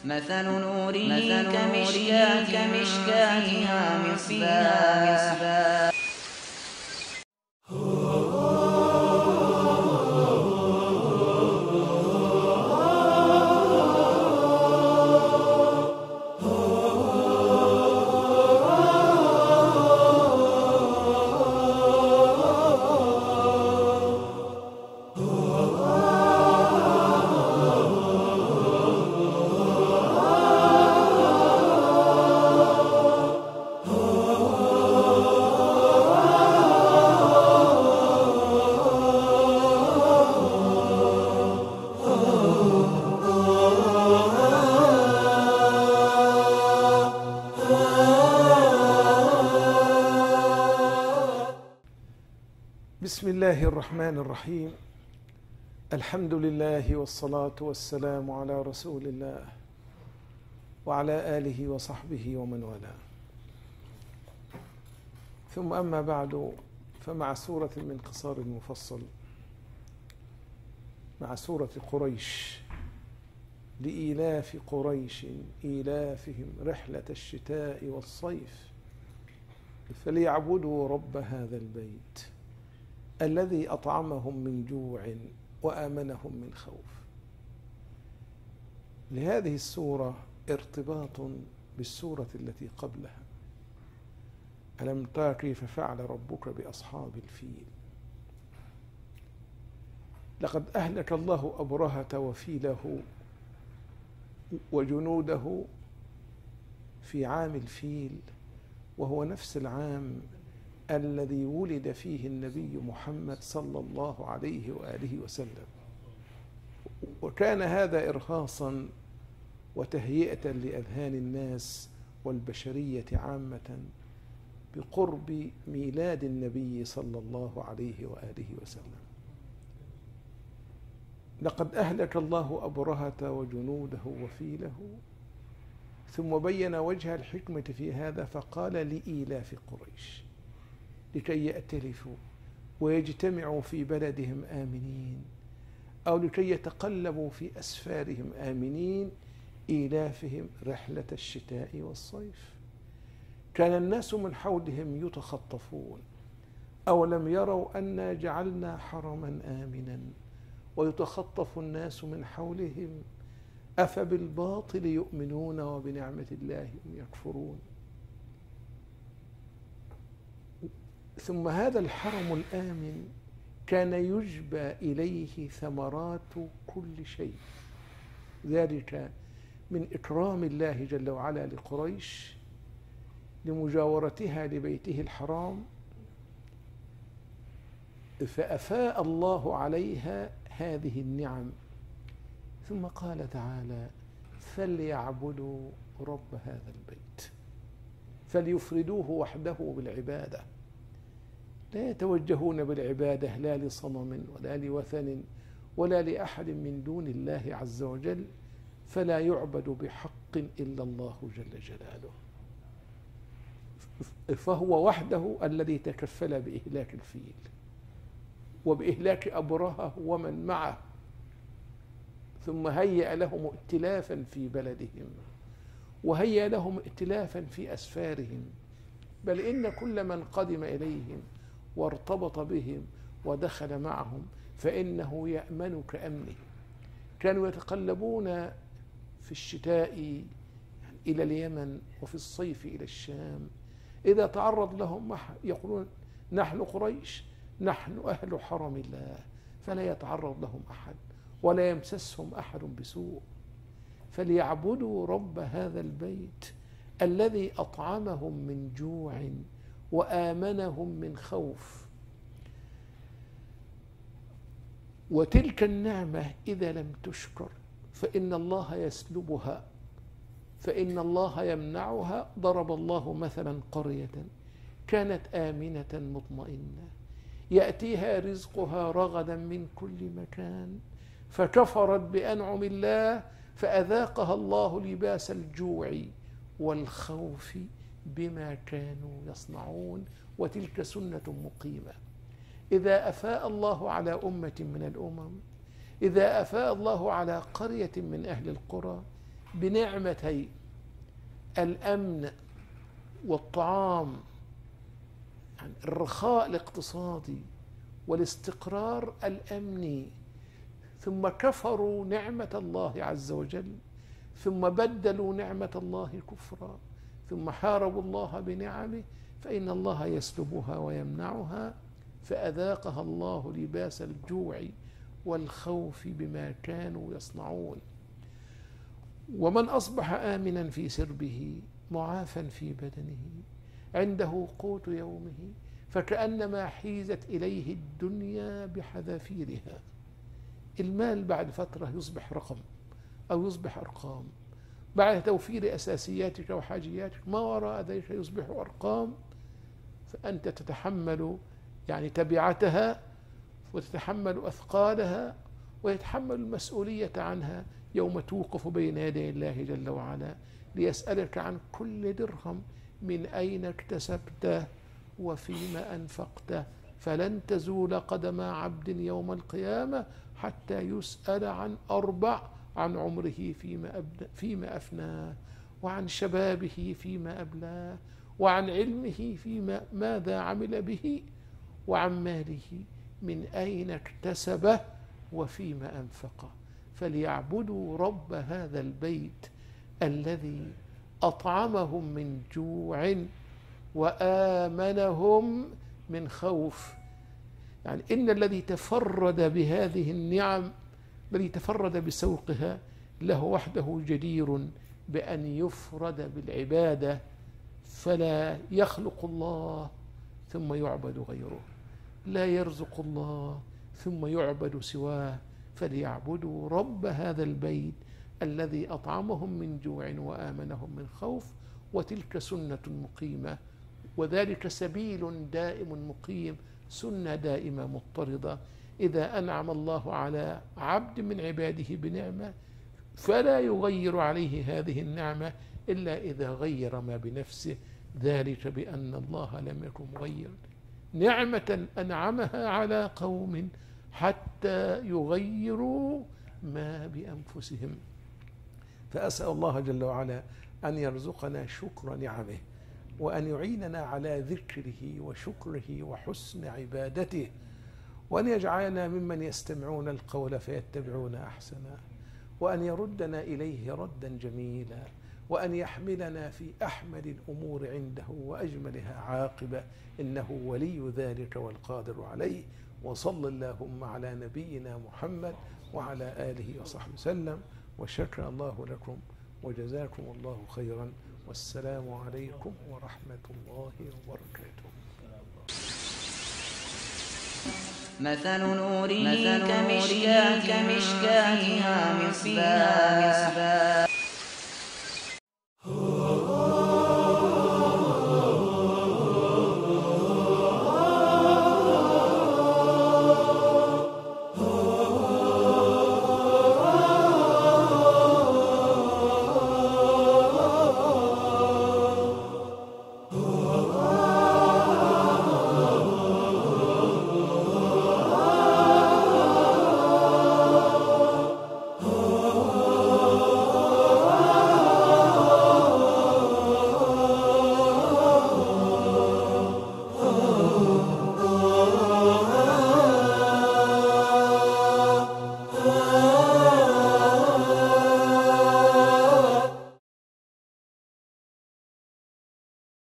مثل نوره كمشكاة فيها مصباح. بسم الله الرحمن الرحيم. الحمد لله والصلاة والسلام على رسول الله وعلى آله وصحبه ومن والاه، ثم أما بعد، فمع سورة من قصار المفصل، مع سورة قريش، لإيلاف قريش إيلافهم رحلة الشتاء والصيف فليعبدوا رب هذا البيت الذي أطعمهم من جوع وآمنهم من خوف. لهذه السورة ارتباط بالسورة التي قبلها: ألم تر كيف فعل ربك بأصحاب الفيل. لقد أهلك الله أبرهة وفيله وجنوده في عام الفيل، وهو نفس العام الذي ولد فيه النبي محمد صلى الله عليه وآله وسلم، وكان هذا إرهاصا وتهيئة لأذهان الناس والبشرية عامة بقرب ميلاد النبي صلى الله عليه وآله وسلم. لقد أهلك الله أبرهة وجنوده وفيله، ثم بين وجه الحكمة في هذا فقال: لإيلاف قريش، لكي يأتلفوا ويجتمعوا في بلدهم آمنين، أو لكي يتقلبوا في أسفارهم آمنين، إيلافهم رحلة الشتاء والصيف. كان الناس من حولهم يتخطفون: أولم يروا أنا جعلنا حرما آمنا ويتخطف الناس من حولهم أفبالباطل يؤمنون وبنعمة الله هم يكفرون. ثم هذا الحرم الآمن كان يجبى إليه ثمرات كل شيء، ذلك من إكرام الله جل وعلا لقريش لمجاورتها لبيته الحرام، فأفاء الله عليها هذه النعم. ثم قال تعالى: فليعبدوا رب هذا البيت، فليفردوه وحده بالعبادة، لا يتوجهون بالعبادة لا لصنم ولا لوثن ولا لأحد من دون الله عز وجل، فلا يعبد بحق إلا الله جل جلاله. فهو وحده الذي تكفل بإهلاك الفيل وبإهلاك أبرهة ومن معه، ثم هيأ لهم ائتلافا في بلدهم، وهيأ لهم ائتلافا في أسفارهم، بل إن كل من قدم إليهم وارتبط بهم ودخل معهم فإنه يأمن كأمنه. كانوا يتقلبون في الشتاء إلى اليمن وفي الصيف إلى الشام، إذا تعرض لهم يقولون: نحن قريش، نحن أهل حرم الله، فلا يتعرض لهم أحد ولا يمسسهم أحد بسوء. فليعبدوا رب هذا البيت الذي أطعمهم من جوع وآمنهم من خوف. وتلك النعمة إذا لم تشكر فإن الله يسلبها، فإن الله يمنعها. ضرب الله مثلا قرية كانت آمنة مطمئنة يأتيها رزقها رغدا من كل مكان فكفرت بأنعم الله فأذاقها الله لباس الجوع والخوف بما كانوا يصنعون. وتلك سنة مقيمة. إذا أفاء الله على أمة من الأمم، إذا أفاء الله على قرية من أهل القرى بنعمتي الأمن والطعام، يعني الرخاء الاقتصادي والاستقرار الأمني، ثم كفروا نعمة الله عز وجل، ثم بدلوا نعمة الله كفرا، ثم حاربوا الله بنعمه، فإن الله يسلبها ويمنعها، فأذاقها الله لباس الجوع والخوف بما كانوا يصنعون. ومن أصبح آمنا في سربه معافا في بدنه عنده قوت يومه، فكأنما حيزت إليه الدنيا بحذافيرها. المال بعد فترة يصبح رقم أو يصبح أرقام، بعد توفير أساسياتك وحاجياتك ما وراء ذلك يصبح أرقام، فأنت تتحمل يعني تبعتها وتتحمل أثقالها ويتحمل المسؤولية عنها يوم توقف بين يدي الله جل وعلا ليسألك عن كل درهم من أين اكتسبته وفيما أنفقته، فلن تزول قدم عبد يوم القيامة حتى يسأل عن أربع: عن عمره فيما أفناه، وعن شبابه فيما أبلاه، وعن علمه فيما ماذا عمل به، وعن ماله من أين اكتسبه وفيما أنفقه. فليعبدوا رب هذا البيت الذي أطعمهم من جوع وآمنهم من خوف. يعني إن الذي تفرد بهذه النعم، الذي تفرد بسوقها، له وحده جدير بأن يفرد بالعبادة، فلا يخلق الله ثم يعبد غيره، لا يرزق الله ثم يعبد سواه. فليعبدوا رب هذا البيت الذي أطعمهم من جوع وآمنهم من خوف. وتلك سنة مقيمة، وذلك سبيل دائم مقيم، سنة دائمة مضطردة. إذا أنعم الله على عبد من عباده بنعمة فلا يغير عليه هذه النعمة إلا إذا غير ما بنفسه، ذلك بأن الله لم يكن مغير نعمة أنعمها على قوم حتى يغيروا ما بأنفسهم. فأسأل الله جل وعلا أن يرزقنا شكر نعمه، وأن يعيننا على ذكره وشكره وحسن عبادته، وأن يجعلنا ممن يستمعون القول فيتبعون أحسنه، وأن يردنا إليه ردا جميلا، وأن يحملنا في أحمد الأمور عنده وأجملها عاقبة، إنه ولي ذلك والقادر عليه. وصل اللهم على نبينا محمد وعلى آله وصحبه وسلم، وشكر الله لكم وجزاكم الله خيرا، والسلام عليكم ورحمة الله وبركاته. مثل نوره كمشكاة فيها مصباح